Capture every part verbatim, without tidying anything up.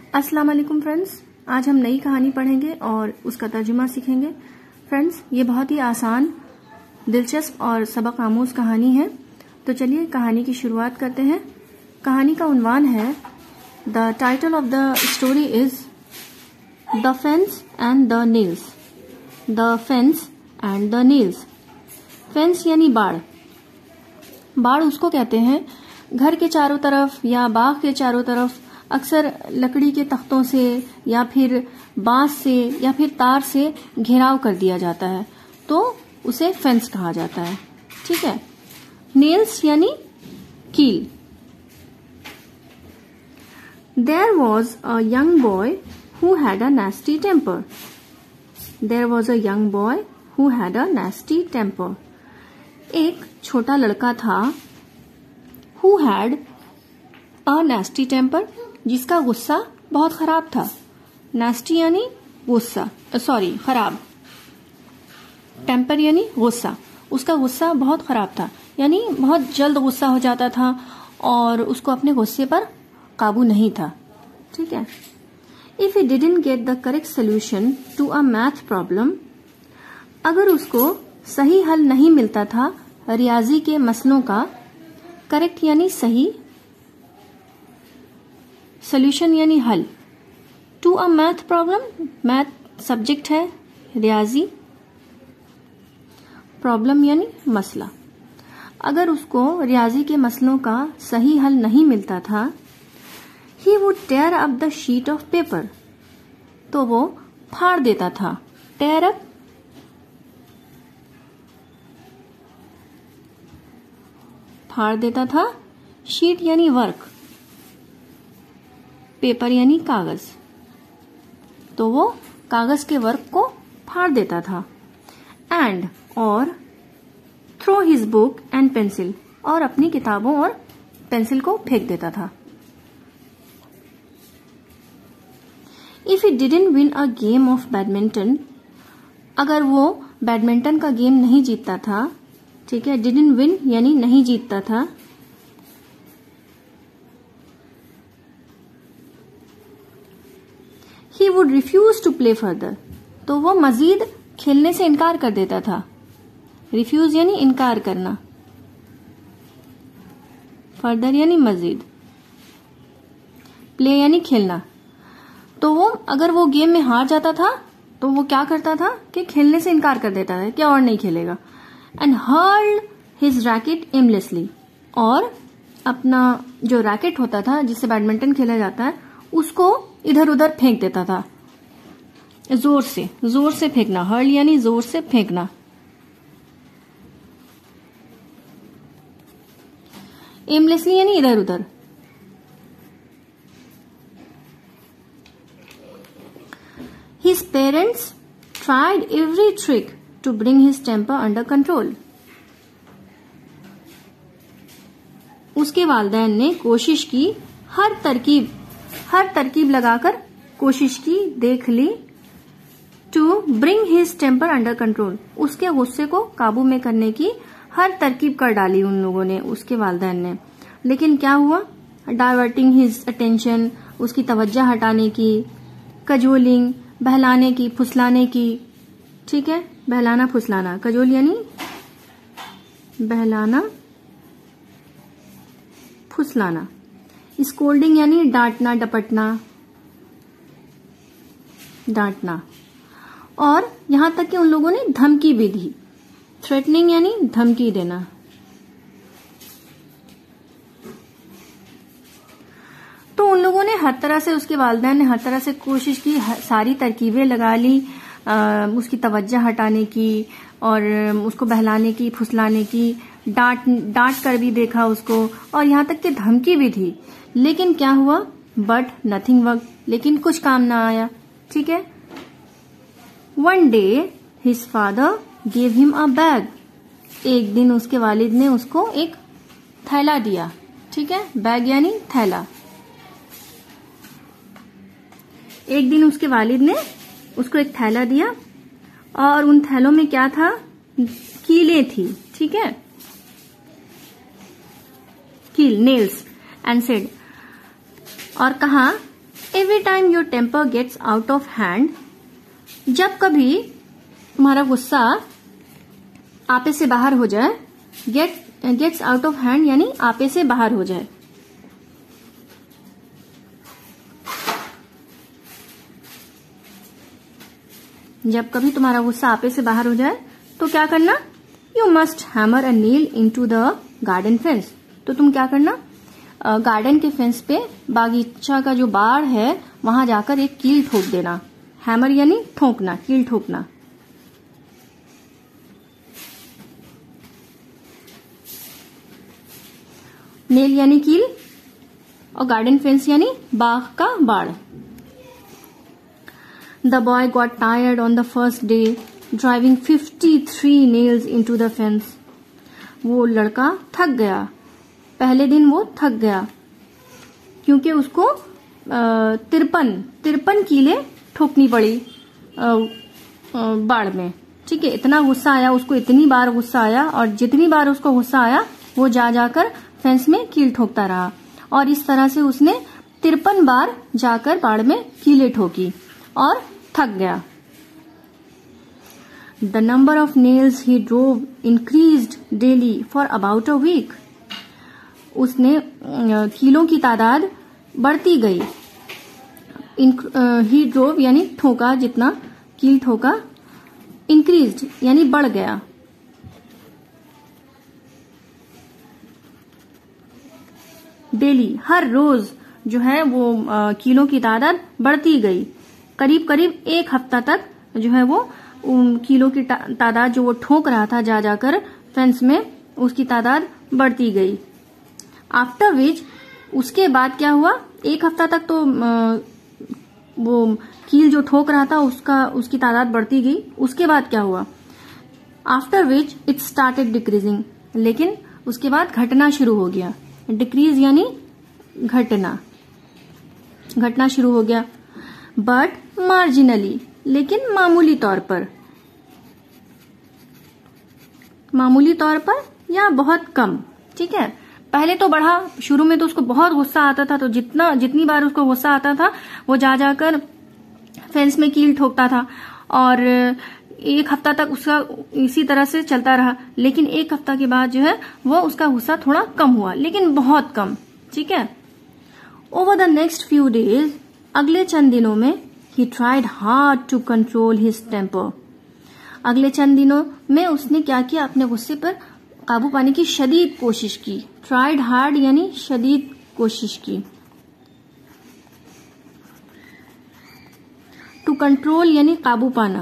अस्सलाम वालेकुम फ्रेंड्स, आज हम नई कहानी पढ़ेंगे और उसका तर्जुमा सीखेंगे। फ्रेंड्स, ये बहुत ही आसान, दिलचस्प और सबक आमूज कहानी है। तो चलिए कहानी की शुरुआत करते हैं। कहानी का उन्वान है, the title of the story is the fence and the nails. The fence and the nails. Fence यानी बाड़। बाड़ उसको कहते हैं घर के चारों तरफ या बाग के चारों तरफ अक्सर लकड़ी के तख्तों से या फिर बांस से या फिर तार से घेराव कर दिया जाता है, तो उसे फेंस कहा जाता है। ठीक है। नेल्स यानी कील। There was a young boy who had a nasty temper. There was a young boy who had a nasty temper. एक छोटा लड़का था, who had a nasty temper, जिसका गुस्सा बहुत खराब था। नेस्टी यानी गुस्सा, सॉरी खराब। टेम्पर यानी गुस्सा। उसका गुस्सा बहुत खराब था, यानी बहुत जल्द गुस्सा हो जाता था और उसको अपने गुस्से पर काबू नहीं था। ठीक है। If he didn't get the correct solution to a math problem, अगर उसको सही हल नहीं मिलता था रियाजी के मसलों का, करेक्ट यानी सही, सोल्यूशन यानी हल, to a math problem, math subject है, रियाजी, प्रॉब्लम यानी मसला। अगर उसको रियाजी के मसलों का सही हल नहीं मिलता था, he would tear up the sheet of paper, तो वो फाड़ देता था। टेयर अप, फाड़ देता था। शीट यानी वर्क, पेपर यानी कागज, तो वो कागज के वर्क को फाड़ देता था। एंड और throw his book and pencil, और अपनी किताबों और पेंसिल को फेंक देता था। If he didn't win a game of badminton, अगर वो बैडमिंटन का गेम नहीं जीतता था, ठीक है, डिडंट विन यानी नहीं जीतता था, he would refuse to play further, तो वो मजीद खेलने से इनकार कर देता था। रिफ्यूज यानी इनकार करना, फर्दर यानी मजीद, प्ले यानी खेलना। तो वो अगर वो गेम में हार जाता था तो वो क्या करता था कि खेलने से इनकार कर देता था कि और नहीं खेलेगा। And hurled his racket aimlessly, और अपना जो रैकेट होता था जिससे बैडमिंटन खेला जाता है उसको इधर उधर फेंक देता था, जोर से, जोर से फेंकना। हर्ल यानी जोर से फेंकना। एमलेसली यानी इधर उधर। His parents tried every trick to bring his temper under control. उसके वालिदैन ने कोशिश की, हर तरकीब हर तरकीब लगाकर कोशिश की, देख ली, to bring his temper under control, उसके गुस्से को काबू में करने की हर तरकीब कर डाली उन लोगों ने, उसके वालिदैन ने। लेकिन क्या हुआ? डाइवर्टिंग हिज अटेंशन, उसकी तवज्जो हटाने की, कजोलिंग, बहलाने की, फुसलाने की। ठीक है, बहलाना फुसलाना। कजोल यानी बहलाना फुसलाना। स्कोल्डिंग यानी डांटना डपटना, डांटना। और यहां तक कि उन लोगों ने धमकी भी दी। थ्रेटनिंग यानी धमकी देना। तो उन लोगों ने हर तरह से, उसके वालिदैन ने हर तरह से कोशिश की, सारी तरकीबें लगा ली, आ, उसकी तवज्जो हटाने की और उसको बहलाने की, फुसलाने की, डांट डांट कर भी देखा उसको, और यहां तक कि धमकी भी दी। लेकिन क्या हुआ? बट नथिंग वर्क, लेकिन कुछ काम ना आया। ठीक है। One day his father gave him a bag, एक दिन उसके वालिद ने उसको एक थैला दिया। ठीक है, बैग यानी थैला। एक दिन उसके वालिद ने उसको एक थैला दिया और उन थैलों में क्या था? कीलें थी। ठीक है, कील, नेल्स, एंड सेड, और कहा every time your temper gets out of hand, जब कभी तुम्हारा गुस्सा आपे से बाहर हो जाए, get gets out of hand यानी आपे से बाहर हो जाए। जब कभी तुम्हारा गुस्सा आपे से बाहर हो जाए तो क्या करना, you must hammer a nail into the garden fence. तो तुम क्या करना, गार्डन के फेंस पे, बागीचा का जो बाड़ है वहां जाकर एक कील ठोक देना। हैमर यानी ठोकना, कील ठोकना। नेल यानी कील और गार्डन फेंस यानी बाग का बाड़। The boy got tired on the first day, driving fifty-three nails into the fence. वो लड़का थक गया, पहले दिन वो थक गया क्योंकि उसको तिरपन तिरपन कीले ठोकनी पड़ी बाड़ में। ठीक है, इतना गुस्सा आया उसको, इतनी बार गुस्सा आया, और जितनी बार उसको गुस्सा आया वो जा जाकर फेंस में कील ठोकता रहा, और इस तरह से उसने तिरपन बार जाकर बाड़ में कीले ठोकी और थक गया। The number of nails he drove increased daily for about a week. उसने कीलों की तादाद बढ़ती गई। ही ड्रोव यानी ठोका, जितना कील ठोका, इंक्रीज्ड यानी बढ़ गया। डेली हर रोज जो है वो कीलों की तादाद बढ़ती गई। करीब करीब एक हफ्ता तक जो है वो उन कीलों की तादाद जो वो ठोक रहा था जा जाकर फेंस में, उसकी तादाद बढ़ती गई। आफ्टर विच, उसके बाद क्या हुआ, एक हफ्ता तक तो वो कील जो ठोक रहा था उसका उसकी तादाद बढ़ती गई। उसके बाद क्या हुआ, after which it started decreasing, लेकिन उसके बाद घटना शुरू हो गया। डिक्रीज यानी घटना, घटना शुरू हो गया। बट मार्जिनली, लेकिन मामूली तौर पर, मामूली तौर पर या बहुत कम। ठीक है, पहले तो बढ़ा, शुरू में तो उसको बहुत गुस्सा आता था, तो जितना जितनी बार उसको गुस्सा आता था वो जा जाकर फेंस में कील ठोकता था, और एक हफ्ता तक उसका इसी तरह से चलता रहा। लेकिन एक हफ्ता के बाद जो है वो उसका गुस्सा थोड़ा कम हुआ, लेकिन बहुत कम। ठीक है, over the next few days, अगले चंद दिनों में, he tried hard to control his temper. अगले चंद दिनों में उसने क्या किया, अपने गुस्से पर काबू पाने की शदीद कोशिश की। ट्राइड हार्ड यानी शदीद कोशिश की। टू कंट्रोल यानी काबू पाना।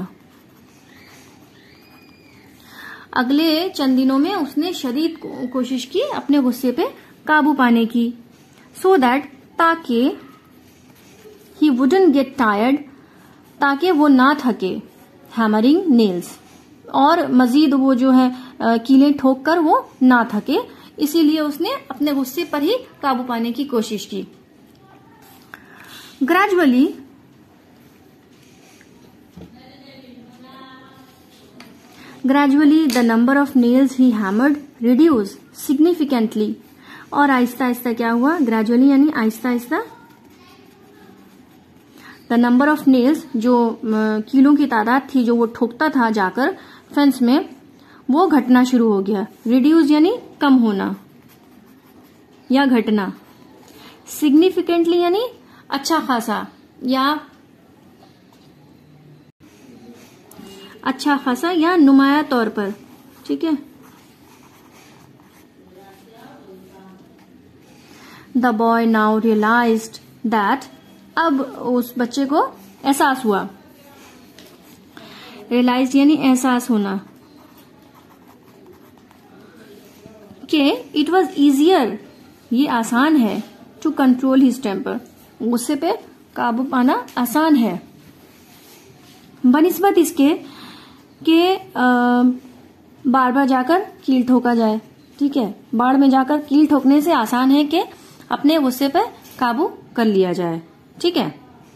अगले चंद दिनों में उसने शदीद कोशिश की अपने गुस्से पे काबू पाने की। सो दैट, ताकि, ही वुडंट गेट टायर्ड, ताकि वो ना थके, हैमरिंग नेल्स, और मजीद वो जो है कीलें ठोक कर वो ना थके, इसीलिए उसने अपने गुस्से पर ही काबू पाने की कोशिश की। Gradually, gradually the number of nails he hammered reduce significantly, और आहिस्ता आहिस्ता क्या हुआ, ग्रेजुअली यानी Aahista Aahista, the number of nails, जो कीलों की तादाद थी जो वो ठोकता था जाकर फेंस में, वो घटना शुरू हो गया। रिड्यूस यानी कम होना या घटना। सिग्निफिकेंटली यानी अच्छा खासा या अच्छा खासा या नुमाया तौर पर। ठीक है, the boy now realized that, अब उस बच्चे को एहसास हुआ। रियलाइज यानी एहसास होना, कि इट वॉज इजियर, ये आसान है, टू कंट्रोल हिज टेम्पर, गुस्से पे काबू पाना आसान है, बनिस्बत इसके कि बार बार जाकर कील ठोका जाए। ठीक है, बाढ़ में जाकर कील ठोकने से आसान है कि अपने गुस्से पे काबू कर लिया जाए। ठीक है,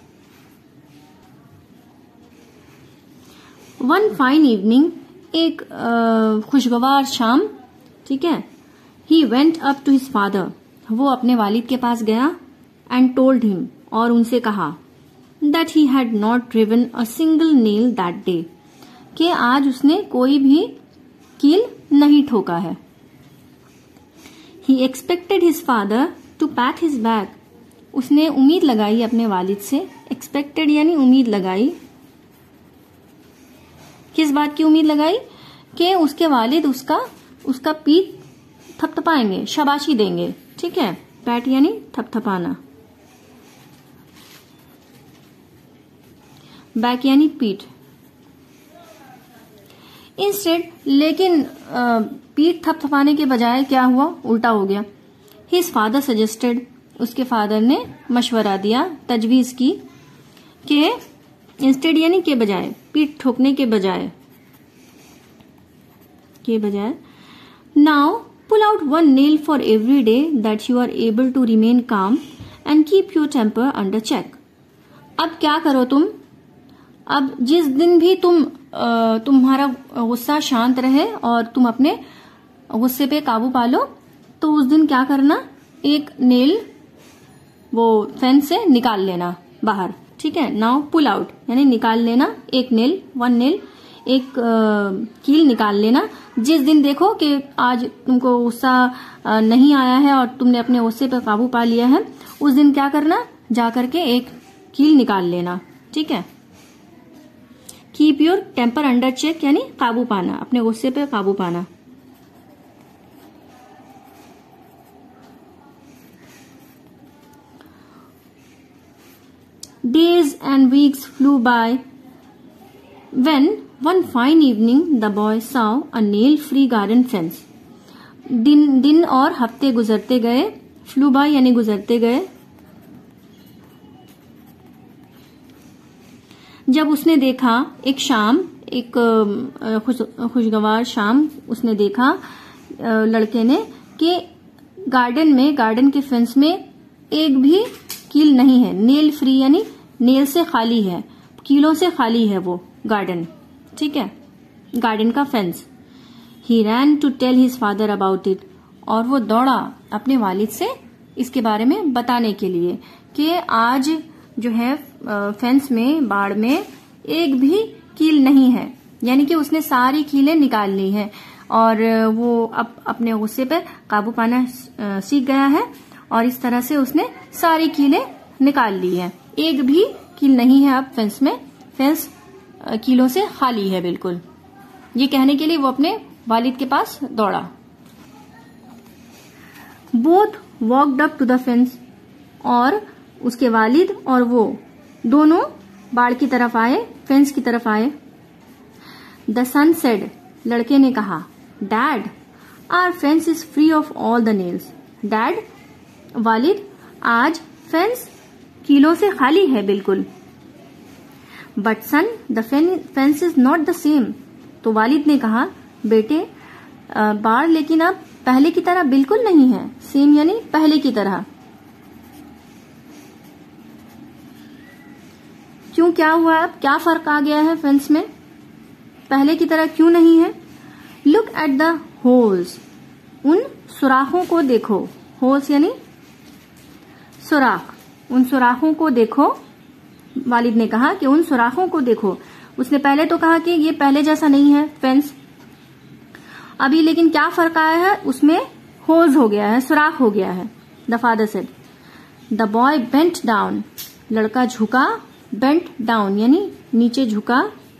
वन फाइन इवनिंग, एक खुशगवार शाम। ठीक है, he went up to his father, वो अपने वालिद के पास गया, एंड टोल्ड हिम, और उनसे कहा that he had not driven a single nail that day, कि आज उसने कोई भी कील नहीं ठोका है। He expected his father to pack his bag, उसने उम्मीद लगाई अपने वालिद से। एक्सपेक्टेड यानी उम्मीद लगाई। किस बात की उम्मीद लगाई? कि उसके वालिद उसका उसका पीठ थपथपाएंगे, शाबाशी देंगे। ठीक है, पैट यानी थपथपाना, बैक यानी पीठ। इंस्टेड, लेकिन पीठ थपथपाने के बजाय क्या हुआ? उल्टा हो गया। हिज फादर सजेस्टेड, उसके फादर ने मशवरा दिया, तजवीज की कि इंस्टेड यानी के बजाय, पीठ ठोकने के बजाय के बजाय now pull out one nail for every day that you are able to remain calm and keep your temper under check. अब क्या करो तुम, अब जिस दिन भी तुम तुम्हारा गुस्सा शांत रहे और तुम अपने गुस्से पे काबू पालो, तो उस दिन क्या करना? एक नेल वो फेंस से निकाल लेना बाहर। ठीक है, नाउ पुल आउट यानी निकाल लेना, एक नेल, वन नेल, एक आ, कील निकाल लेना। जिस दिन देखो कि आज तुमको गुस्सा नहीं आया है और तुमने अपने गुस्से पर काबू पा लिया है, उस दिन क्या करना? जा करके एक कील निकाल लेना। ठीक है, keep your temper under check यानी काबू पाना, अपने गुस्से पे काबू पाना। Days and weeks flew by when one fine evening the boy saw a nail-free garden fence. दिन दिन और हफ्ते गुजरते गए, फ्लू बाय यानी गुजरते गए। जब उसने देखा एक शाम, एक खुश खुशगवार शाम उसने देखा लड़के ने कि गार्डन में, गार्डन के फेंस में एक भी कील नहीं है। नेल फ्री यानी नेल से खाली है, कीलों से खाली है वो गार्डन। ठीक है, गार्डन का fence. He ran to tell his father about it, और वो दौड़ा अपने वालिद से इसके बारे में बताने के लिए कि आज जो है फेंस में, बाड़ में एक भी कील नहीं है, यानी कि उसने सारी कीलें निकाल ली हैं और वो अब अपने गुस्से पर काबू पाना सीख गया है और इस तरह से उसने सारी कीलें निकाल ली है। एक भी कील नहीं है अब फेंस में, फेंस कीलों से खाली है बिल्कुल। ये कहने के लिए वो अपने वालिद के पास दौड़ा। Both walked up to the fence, और उसके वालिद और वो दोनों बाड़ की तरफ आए, फेंस की तरफ आए। द सन सेड, लड़के ने कहा, dad our fence is free of all the nails. Dad, वालिद, आज फेंस कीलों से खाली है बिल्कुल। But son the fence is not the same. तो वालिद ने कहा, बेटे बाड़ लेकिन अब पहले की तरह बिल्कुल नहीं है। सेम यानी पहले की तरह। क्यों, क्या हुआ? अब क्या फर्क आ गया है फेंस में? पहले की तरह क्यों नहीं है? लुक एट द होल्स, उन सुराखों को देखो। होल्स यानी सुराख, उन सुराखों को देखो। वालिद ने कहा कि उन सुराखों को देखो। उसने पहले तो कहा कि ये पहले जैसा नहीं है फेंस, अभी लेकिन क्या फर्क आया है? उसमें होल्स हो गया है, सुराख हो गया है। The father said. The boy bent down, लड़का झुका। बेंट डाउन यानी नीचे झुका।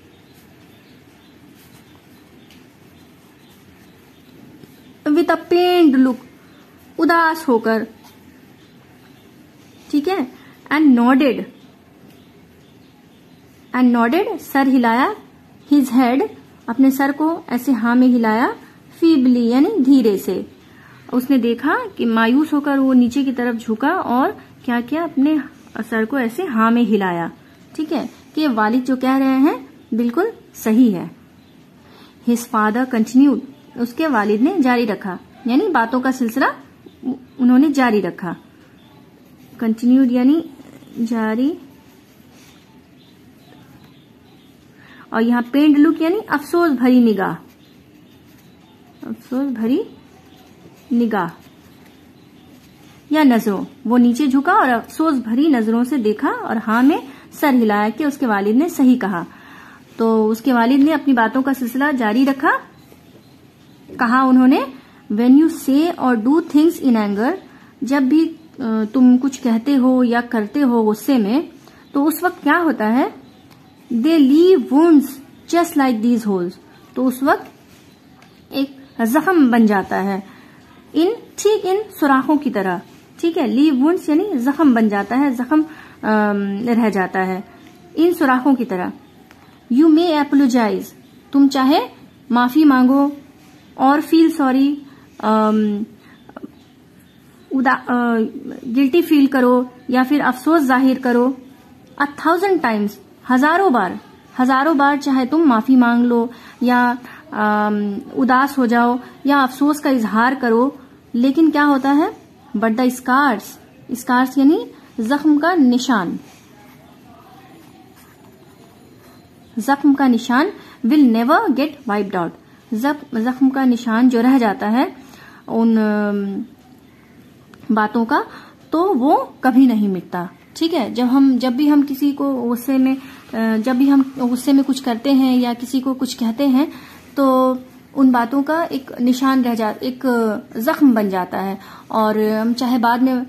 विथ अ पेन्ड लुक, उदास होकर। ठीक है, एंड नॉडेड, एंड नॉडेड सर हिलाया। हिज हेड, अपने सर को ऐसे हाँ में हिलाया। फीबली यानी धीरे से। उसने देखा कि मायूस होकर वो नीचे की तरफ झुका और क्या किया, अपने सर को ऐसे हाँ में हिलाया। ठीक है, कि वालिद जो कह रहे हैं बिल्कुल सही है। हिज फादर कंटिन्यूड, उसके वालिद ने जारी रखा, यानी बातों का सिलसिला उन्होंने जारी रखा। कंटिन्यूड यानी जारी, और यहाँ पेंड लुक यानी अफसोस भरी निगाह। अफसोस भरी निगाह या नजरों? वो नीचे झुका और अफसोस भरी नजरों से देखा और हाँ में सर हिलाया कि उसके वालिद ने सही कहा। तो उसके वालिद ने अपनी बातों का सिलसिला जारी रखा। कहा उन्होंने, When you say or do things in anger, जब भी तुम कुछ कहते हो या करते हो गुस्से में, तो उस वक्त क्या होता है? They leave wounds just like these holes. तो उस वक्त एक जख्म बन जाता है, इन ठीक इन सुराखों की तरह। ठीक है, लीव वुंड्स यानी जख्म बन जाता है, जख्म रह जाता है इन सुराखों की तरह। यू मे एपोलोजाइज, तुम चाहे माफी मांगो, और फील सॉरी, गिल्टी फील करो या फिर अफसोस जाहिर करो। अ थाउजेंड टाइम्स, हजारों बार, हजारों बार चाहे तुम माफी मांग लो या आ, उदास हो जाओ या अफसोस का इजहार करो, लेकिन क्या होता है? बट द स्कार्स, स्कार्स यानी जख्म का निशान, जख्म का निशान will never get wiped out. जख्म का निशान जो रह जाता है उन बातों का, तो वो कभी नहीं मिटता। ठीक है, जब हम जब भी हम किसी को गुस्से में जब भी हम गुस्से में कुछ करते हैं या किसी को कुछ कहते हैं, तो उन बातों का एक निशान रह जाता, एक जख्म बन जाता है। और हम चाहे बाद में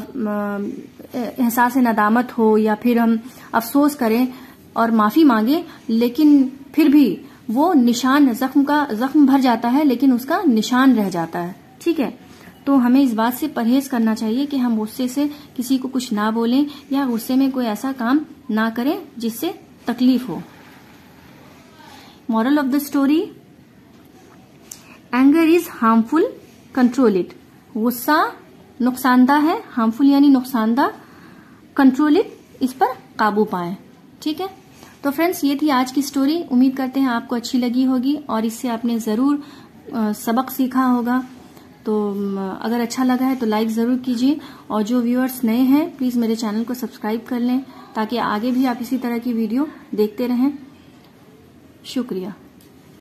एहसास नदामत हो या फिर हम अफसोस करें और माफी मांगे, लेकिन फिर भी वो निशान, जख्म का जख्म भर जाता है लेकिन उसका निशान रह जाता है। ठीक है, तो हमें इस बात से परहेज करना चाहिए कि हम गुस्से से किसी को कुछ ना बोलें या गुस्से में कोई ऐसा काम ना करें जिससे तकलीफ हो। Moral of the story, anger is harmful, control it. गुस्सा नुकसानदा है, हार्मफुल यानी नुकसानदा, कंट्रोल इट, इस पर काबू पाएं। ठीक है, तो फ्रेंड्स ये थी आज की स्टोरी। उम्मीद करते हैं आपको अच्छी लगी होगी और इससे आपने जरूर सबक सीखा होगा। तो अगर अच्छा लगा है तो लाइक जरूर कीजिए, और जो व्यूअर्स नए हैं प्लीज मेरे चैनल को सब्सक्राइब कर लें ताकि आगे भी आप इसी तरह की वीडियो देखते रहें। शुक्रिया।